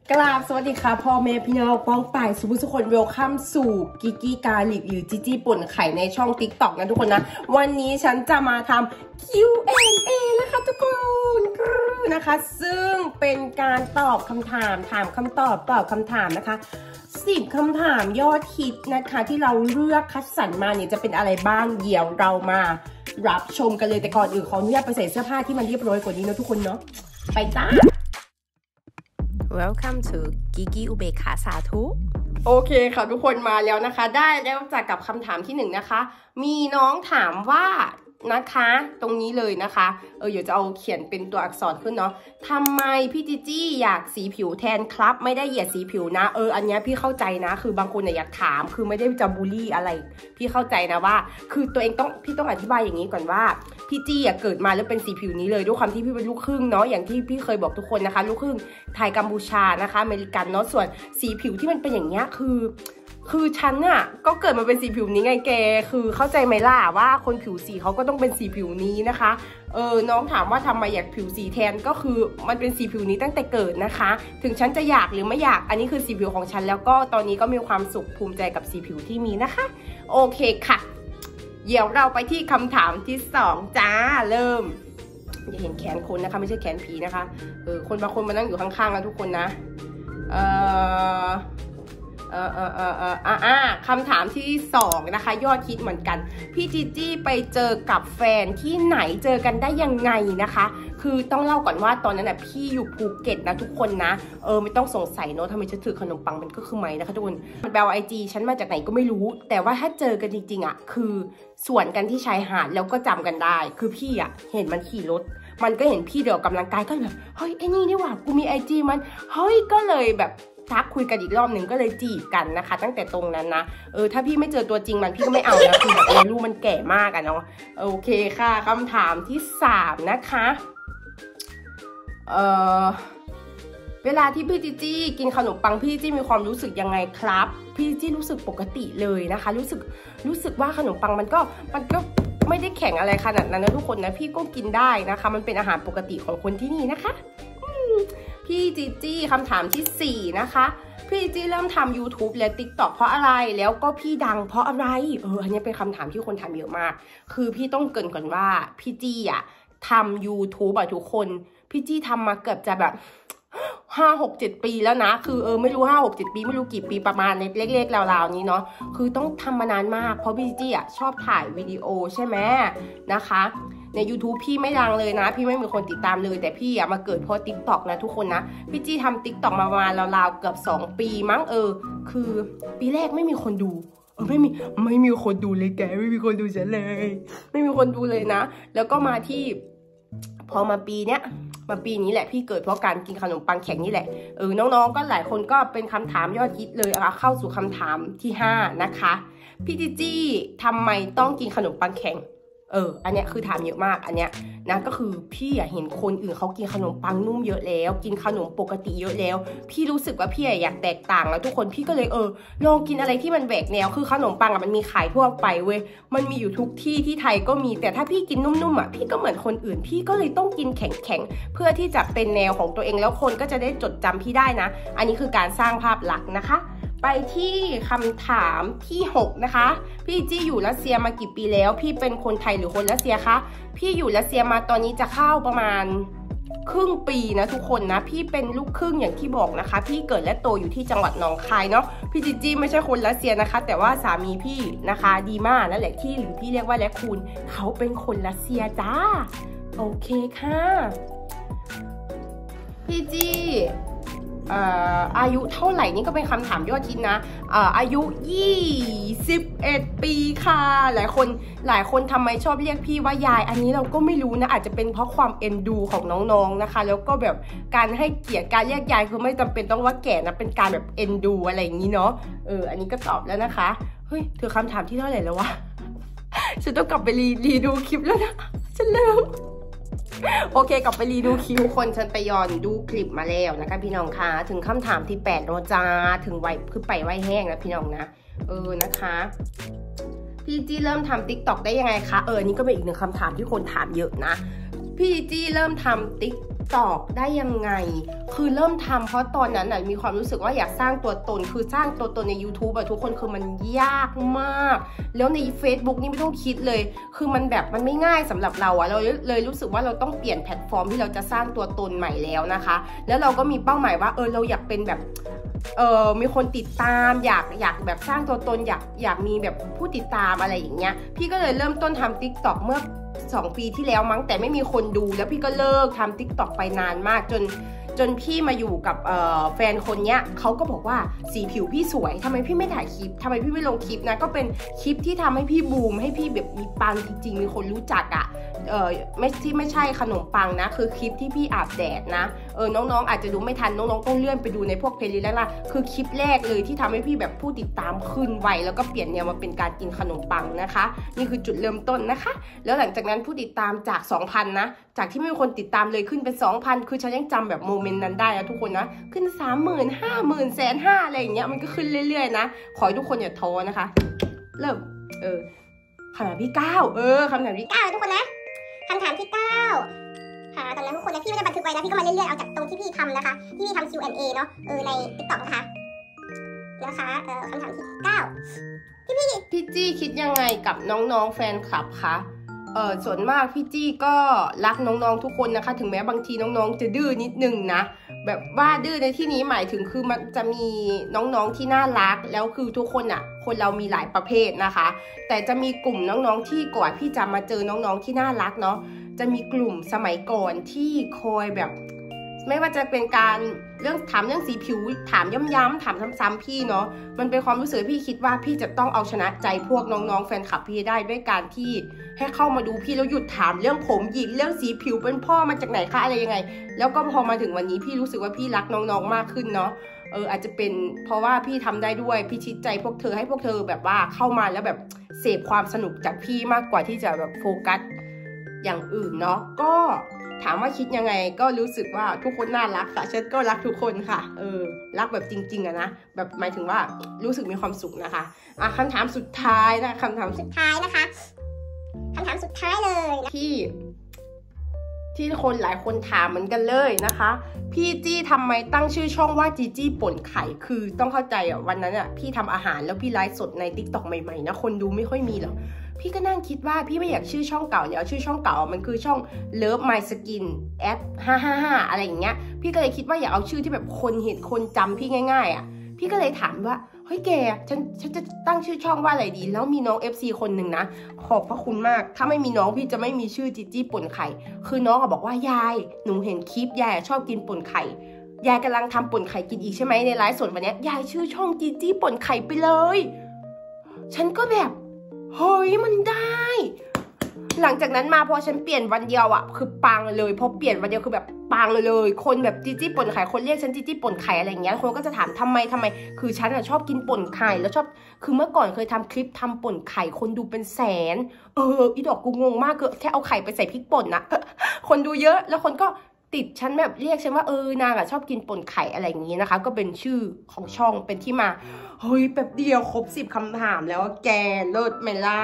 กราบสวัสดีค่ะพ่อแม่พี่น้องป้องป่ายสุขคนเวลคัมสู่กิกกี้กาลิกหรือจิจี้ป่นไข่ในช่อง TikTok นะทุกคนนะวันนี้ฉันจะมาทำ Q&A นะคะทุกคนนะคะซึ่งเป็นการตอบคำถามถามคำตอบตอบคำถามนะคะ10 คำถามยอดฮิตนะคะที่เราเลือกคัดสรรมาเนี่ยจะเป็นอะไรบ้างเดี๋ยวเรามารับชมกันเลยแต่ก่อนอื่นขออนุญาตไปใส่เสื้อผ้าที่มันเรียบร้อยกว่านี้นะทุกคนเนาะไปจ้า Welcome to กิกิอุเบกขาสาธุโอเคค่ะทุกคนมาแล้วนะคะได้แล้วจากกับคำถามที่1นะคะมีน้องถามว่านะคะตรงนี้เลยนะคะเดี๋ยวจะเอาเขียนเป็นตัวอักษรขึ้นเนาะทำไมพี่จิจี้อยากสีผิวแทนครับไม่ได้เหยียดสีผิวนะอันนี้พี่เข้าใจนะคือบางคนอยากถามคือไม่ได้จะบูลลี่อะไรพี่เข้าใจนะว่าคือตัวเองพี่ต้องอธิบายอย่างนี้ก่อนว่าพี่จี้เกิดมาแล้วเป็นสีผิวนี้เลยด้วยความที่พี่เป็นลูกครึ่งเนาะอย่างที่พี่เคยบอกทุกคนนะคะลูกครึ่งไทยกัมพูชานะคะอเมริกันเนาะส่วนสีผิวที่มันเป็นอย่างเงี้ยคือฉันน่ะก็เกิดมาเป็นสีผิวนี้ไงแกคือเข้าใจไหมล่ะว่าคนผิวสีเขาก็ต้องเป็นสีผิวนี้นะคะน้องถามว่าทำไมอยากผิวสีแทนก็คือมันเป็นสีผิวนี้ตั้งแต่เกิดนะคะถึงฉันจะอยากหรือไม่อยากอันนี้คือสีผิวของฉันแล้วก็ตอนนี้ก็มีความสุขภูมิใจกับสีผิวที่มีนะคะโอเคค่ะเดี๋ยวเราไปที่คำถามที่2จ้าเริ่มอย่าเห็นแขนคนนะคะไม่ใช่แขนผีนะคะคนบางคนมานั่งอยู่ข้างๆนะทุกคนนะคำถามที่2นะคะยอดฮิตเหมือนกันพี่จีจี้ไปเจอกับแฟนที่ไหนเจอกันได้ยังไงนะคะคือต้องเล่าก่อนว่าตอนนั้นน่ะพี่อยู่ภูเก็ตนะทุกคนนะไม่ต้องสงสัยเนาะทำไมฉันถือขนมปังมันก็คือไหมนะคะทุกคนมันแปลว่าIGฉันมาจากไหนก็ไม่รู้แต่ว่าถ้าเจอกันจริงๆคือสวนกันที่ชายหาดแล้วก็จำกันได้คือพี่เห็นมันขี่รถมันก็เห็นพี่เดี๋ยวกำลังกายก็แบบเฮ้ยไอ้นี่นี่หว่ากูมีIGมันเฮ้ยก็เลยแบบทักคุยกันอีกรอบหนึ่งก็เลยจีบกันนะคะตั้งแต่ตรงนั้นนะถ้าพี่ไม่เจอตัวจริงมันพี่ก็ไม่เอานะคือแบบลูกมันแก่มากเนาะโอเคค่ะคำถามที่3นะคะเวลาที่พี่จีจี้กินขนมปังพี่จีจี้มีความรู้สึกยังไงครับพี่จีจี้รู้สึกปกติเลยนะคะรู้สึกว่าขนมปังมันก็ไม่ได้แข็งอะไรขนาดนั้นนะทุกคนนะพี่ก็กินได้นะคะมันเป็นอาหารปกติของคนที่นี่นะคะพี่จีจี้คำถามที่4นะคะพี่จีจี้เริ่มทำ YouTube และ TikTok เพราะอะไรแล้วก็พี่ดังเพราะอะไรอันนี้เป็นคำถามที่คนถามเยอะมากคือพี่ต้องเกริ่นก่อนว่าพี่จี้ทำ YouTube ทุกคนพี่จี้ทำมาเกือบจะแบบ5-6-7 ปีแล้วนะคือไม่รู้5-6-7 ปีไม่รู้กี่ปีประมาณเล็กๆราวๆนี้เนาะคือต้องทำมานานมากเพราะพี่จี้ชอบถ่ายวิดีโอใช่ไหมนะคะใน YouTube พี่ไม่ดังเลยนะพี่ไม่มีคนติดตามเลยแต่พี่มาเกิดเพราะ TikTok นะทุกคนนะพี่จี้ทำ TikTok มาประมาณราวๆเกือบ2 ปีมั้งคือปีแรกไม่มีคนดูไม่มีคนดูเลยแกไม่มีคนดูฉันเลยไม่มีคนดูเลยนะแล้วก็มาที่พอมาปีนี้แหละพี่เกิดเพราะการกินขนมปังแข็งนี่แหละน้องๆก็หลายคนก็เป็นคำถามยอดฮิตเลยเข้าสู่คำถามที่5นะคะพี่จีจี้ทำไมต้องกินขนมปังแข็งอันเนี้ยคือถามเยอะมากอันเนี้ยนะก็คือพี่เห็นคนอื่นเขากินขนมปังนุ่มเยอะแล้วกินขนมปกติเยอะแล้วพี่รู้สึกว่าพี่อยากแตกต่างแล้วทุกคนพี่ก็เลยลองกินอะไรที่มันแหวกแนวคือขนมปังมันมีขายทั่วไปเว้ยมันมีอยู่ทุกที่ที่ไทยก็มีแต่ถ้าพี่กินนุ่มๆพี่ก็เหมือนคนอื่นพี่ก็เลยต้องกินแข็งๆเพื่อที่จะเป็นแนวของตัวเองแล้วคนก็จะได้จดจำพี่ได้นะอันนี้คือการสร้างภาพลักษณ์นะคะไปที่คำถามที่6นะคะพี่จี้อยู่รัสเซียมากี่ปีแล้วพี่เป็นคนไทยหรือคนรัสเซียคะพี่อยู่รัสเซียมาตอนนี้จะเข้าประมาณครึ่งปีนะทุกคนนะพี่เป็นลูกครึ่งอย่างที่บอกนะคะพี่เกิดและโตอยู่ที่จังหวัดหนองคายเนาะพี่จี้ไม่ใช่คนรัสเซียนะคะแต่ว่าสามีพี่นะคะดีมากนั่นแหละที่หรือพี่เรียกว่าแลคูนเขาเป็นคนรัสเซียจ้าโอเคค่ะพี่จี้อายุเท่าไหร่นี่ก็เป็นคำถามยอดฮิตนะอายุ21 ปีค่ะหลายคนทำไมชอบเรียกพี่ว่ายายอันนี้เราก็ไม่รู้นะอาจจะเป็นเพราะความเอ็นดูของน้องๆนะคะแล้วก็แบบการให้เกียรติการเรียกยายคือไม่จำเป็นต้องว่าแก่นะเป็นการแบบเอ็นดูอะไรอย่างนี้เนาะอันนี้ก็ตอบแล้วนะคะเฮ้ยเธอคำถามที่เท่าไหร่แล้ววะฉันต้องกลับไปรีดูคลิปแล้วนะฉันลืมโอเคกลับไปรีดูคิวคนฉันไปย้อนดูคลิปมาแล้วนะคะพี่น้องคะถึงคำถามที่8แล้วจ้าถึงไวคือไปไวแห้งแล้วพี่น้องนะนะคะพี่จี้เริ่มทำ TikTok ได้ยังไงคะอันนี้ก็เป็นอีกหนึ่งคำถามที่คนถามเยอะนะพี่จี้เริ่มทำ TikTok TikTok ได้ยังไงคือเริ่มทำเพราะตอนนั้นน่ะมีความรู้สึกว่าอยากสร้างตัวตนคือสร้างตัวตนใน YouTube ทุกคนคือมันยากมากแล้วใน Facebook นี่ไม่ต้องคิดเลยคือมันแบบมันไม่ง่ายสำหรับเราเราเลยรู้สึกว่าเราต้องเปลี่ยนแพลตฟอร์มที่เราจะสร้างตัวตนใหม่แล้วนะคะแล้วเราก็มีเป้าหมายว่าเราอยากเป็นแบบมีคนติดตามอยากแบบสร้างตัวตนอยากมีแบบผู้ติดตามอะไรอย่างเงี้ยพี่ก็เลยเริ่มต้นทำ TikTok เมื่อ2 ปีที่แล้วมั้งแต่ไม่มีคนดูแล้วพี่ก็เลิกทำ TikTok ไปนานมากจนพี่มาอยู่กับแฟนคนเนี้ยเขาก็บอกว่าสีผิวพี่สวยทำไมพี่ไม่ถ่ายคลิปทำไมพี่ไม่ลงคลิปนะก็เป็นคลิปที่ทำให้พี่บูมให้พี่แบบมีปังจริงๆมีคนรู้จักอ่ะไม่ใช่ขนมปังนะคือคลิปที่พี่อาบแดดนะน้องๆอาจจะดูไม่ทันน้องๆต้องเลื่อนไปดูในพวกเพลย์ลิสต์แล้วล่ะคือคลิปแรกเลยที่ทำให้พี่แบบผู้ติดตามขึ้นไวแล้วก็เปลี่ยนแนวมาเป็นการกินขนมปังนะคะนี่คือจุดเริ่มต้นนะคะแล้วหลังจากนั้นผู้ติดตามจาก 2,000 นะจากที่ไม่มีคนติดตามเลยขึ้นเป็น 2,000 คือฉันยังจำแบบโมเมนต์นั้นได้นะทุกคนนะขึ้น 30,000 50,000 150,000อะไรอย่างเงี้ยมันก็ขึ้นเรื่อยๆนะขอให้ทุกคนอย่าท้อนะคะเริ่มคำถามที่9คำถามที่ 9ทุกคนนะคำถามที่9ค่ะตอนนั้นทุกคนนะพี่ไม่ได้บันทึกไว้นะพี่ก็มาเรื่อยๆเอาจากตรงที่พี่ทำนะคะที่พี่ทำ Q&A เนาะใน TikTok นะคะคำถามที่9 พี่จี้คิดยังไงกับน้องๆแฟนคลับคะส่วนมากพี่จี้ก็รักน้องๆทุกคนนะคะถึงแม้บางทีน้องๆจะดื้อนิดนึงนะแบบว่าดื้อในที่นี้หมายถึงคือมันจะมีน้องๆที่น่ารักแล้วคือทุกคนอ่ะคนเรามีหลายประเภทนะคะแต่จะมีกลุ่มน้องๆที่ก่อนพี่จะมาเจอน้องๆที่น่ารักเนาะจะมีกลุ่มสมัยก่อนที่คอยแบบไม่ว่าจะเป็นการถามเรื่องสีผิวถามย้ำๆถามซ้ำๆพี่เนาะมันเป็นความรู้สึกพี่คิดว่าพี่จะต้องเอาชนะใจพวกน้องๆแฟนคลับพี่ได้ด้วยการที่ให้เข้ามาดูพี่แล้วหยุดถามเรื่องผมหยิกเรื่องสีผิวเป็นพ่อมาจากไหนคะอะไรยังไงแล้วก็พอมาถึงวันนี้พี่รู้สึกว่าพี่รักน้องๆมากขึ้นเนาะอาจจะเป็นเพราะว่าพี่ทำได้ด้วยพี่ชิดใจพวกเธอให้พวกเธอแบบว่าเข้ามาแล้วแบบเสพความสนุกจากพี่มากกว่าที่จะแบบโฟกัสอย่างอื่นเนาะก็ถามว่าคิดยังไงก็รู้สึกว่าทุกคนน่ารักค่ะฉันก็รักทุกคนค่ะรักแบบจริงๆอะนะแบบหมายถึงว่ารู้สึกมีความสุขนะคะคำถามสุดท้ายนะคำถามสุดท้ายนะคะคำถามสุดท้ายเลยที่คนหลายคนถามเหมือนกันเลยนะคะพี่จี้ทำไมตั้งชื่อช่องว่าจีจี้ป่นไข่คือต้องเข้าใจวันนั้นพี่ทำอาหารแล้วพี่ไลฟ์สดใน TikTok ใหม่ๆนะคนดูไม่ค่อยมีหรอกพี่ก็นั่งคิดว่าพี่ไม่อยากชื่อช่องเก่าแล้วชื่อช่องเก่ามันคือช่อง Love My Skin แอป555อะไรอย่างเงี้ยพี่ก็เลยคิดว่าอยากเอาชื่อที่แบบคนเห็นคนจำพี่ง่ายๆพี่ก็เลยถามว่าเฮ้ยแกฉันจะตั้งชื่อช่องว่าอะไรดีแล้วมีน้อง FC คนหนึ่งนะขอบพระคุณมากถ้าไม่มีน้องพี่จะไม่มีชื่อจีจี้ป่นไข่คือน้องบอกว่ายายหนูเห็นคลิปยายชอบกินป่นไข่ยายกำลังทำป่นไข่กินอีกใช่ไหมในไลฟ์สดวันนี้ยายชื่อช่องจีจี้ป่นไข่ไปเลยฉันก็แบบเฮ้ยมันได้หลังจากนั้นมาพอฉันเปลี่ยนวันเดียวคือปังเลยพอเปลี่ยนวันเดียวคือแบบปังเลยคนแบบจีจี้ป่นไข่คนเรียกฉันจีจี้ป่นไข่อะไรอย่างเงี้ยคนก็จะถามทำไมคือฉันชอบกินป่นไข่แล้วชอบคือเมื่อก่อนเคยทำคลิปทำป่นไข่คนดูเป็นแสนอีดอกกูงงมากคือแค่เอาไข่ไปใส่พริกป่นนะคนดูเยอะแล้วคนก็ติดฉันแบบเรียกฉันว่านางชอบกินป่นไข่อะไรอย่างงี้นะคะก็เป็นชื่อของช่องเป็นที่มาเฮ้ยแบบเดียวครบ10 คำถามแล้วแกเลิศไหมล่ะ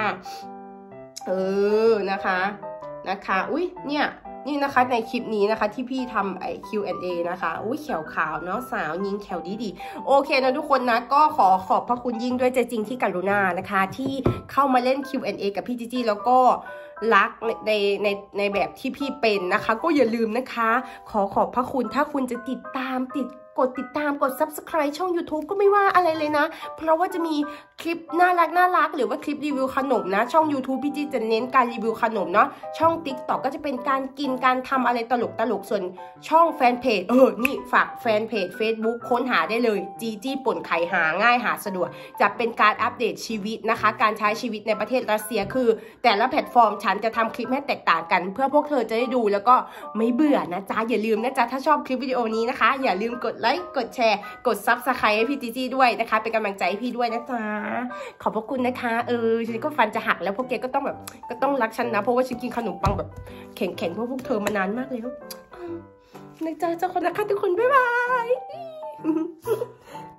นะคะอุ้ยนี่นะคะในคลิปนี้นะคะที่พี่ทำQ&A นะคะอุ้ยแขวขาวเนาะสาวยิงแขวดีโอเคนะทุกคนนะก็ขอบพระคุณยิ่งด้วยใจจริงที่กรุณานะคะที่เข้ามาเล่น Q&A กับพี่จีจี้แล้วก็รักในแบบที่พี่เป็นนะคะก็อย่าลืมนะคะขอบพระคุณถ้าคุณจะกดติดตามกด Subscribe ช่อง YouTube ก็ไม่ว่าอะไรเลยนะเพราะว่าจะมีคลิปน่ารักหรือว่าคลิปรีวิวขนมนะช่อง YouTube พี่จี้จะเน้นการรีวิวขนมเนาะช่อง TikTok ก็จะเป็นการกินการทำอะไรตลกส่วนช่องแฟนเพจนี่ฝากแฟนเพจ Facebook ค้นหาได้เลยจีจี้ป่นไข่หาง่ายหาสะดวกจะเป็นการอัปเดตชีวิตนะคะการใช้ชีวิตในประเทศรัสเซียคือแต่ละแพลตฟอร์มฉันจะทำคลิปให้แตกต่างกันเพื่อพวกเธอจะได้ดูแล้วก็ไม่เบื่อนะจ๊ะอย่าลืมนะจ๊ะถ้าชอบคลิปวิดีโอนี้นะคะอย่าลืมกดไลค์กดแชร์กด Subscribe ให้พี่จีจี้ด้วยนะคะเป็นกำลังใจให้พี่ด้วยนะจ๊ะขอบพระคุณนะคะฉันก็ฟันจะหักแล้วพวกแกก็ต้องรักฉันนะเพราะว่าฉันกินขนมปังแบบแข็งๆเพราะพวกเธอมานานมากแล้วนะจ๊ะเจ้าคนละค่ะทุกคนบ๊ายบาย